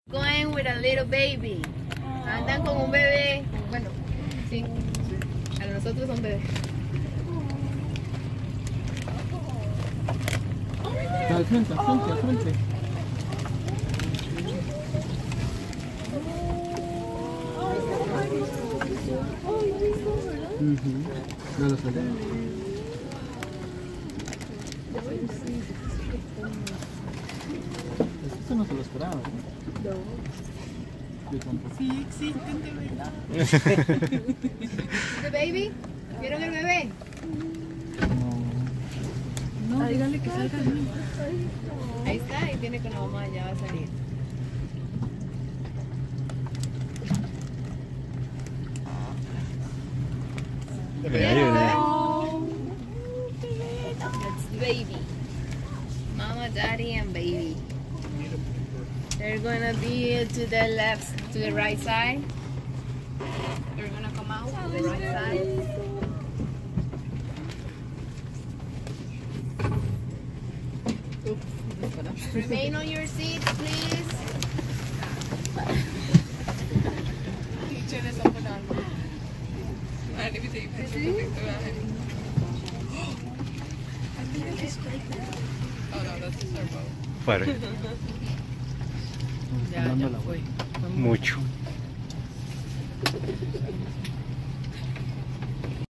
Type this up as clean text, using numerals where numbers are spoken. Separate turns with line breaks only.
Going with a little baby. Andan con un bebé. Bueno, sí. A nosotros son bebés.
Al frente, al frente, al frente. No lo sabía. Eso no se lo esperaba, ¿no?
No.
Yo tampoco.
Sí existen de verdad. ¿The baby? ¿Vieron el bebé?
No.
No, díganle que salga el niño. Ahí está, ahí tiene con la mamá, ya va a salir. That's the baby. Mama, daddy, and baby. They're gonna be to the left, to the right side. They're gonna come out to the right side. Remain on your seats, please. Teacher is open on. I think it's like that. Oh no, that's the servo.
Fuera.
Ya fue.
Mucho.